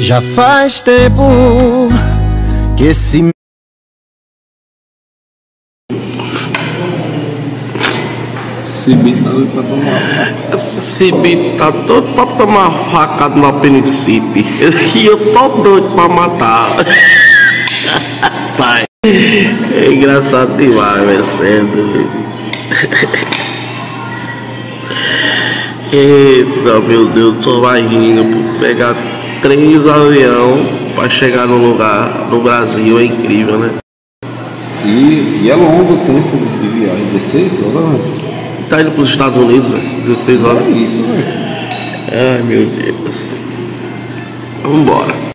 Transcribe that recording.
Já faz tempo que esse Cibi tá doido pra tomar. Cibi tá doido pra tomar facada no apendicite. E eu tô doido pra matar. Pai, é engraçado demais, velho. Sendo. Eita, meu Deus, só vai rindo por pegar 3 aviões pra chegar no lugar no Brasil. É incrível, né? E é longo o tempo de viagem, 16 horas, velho. Tá indo pros Estados Unidos, 16 horas. É isso, velho. Ai, meu Deus. Vambora.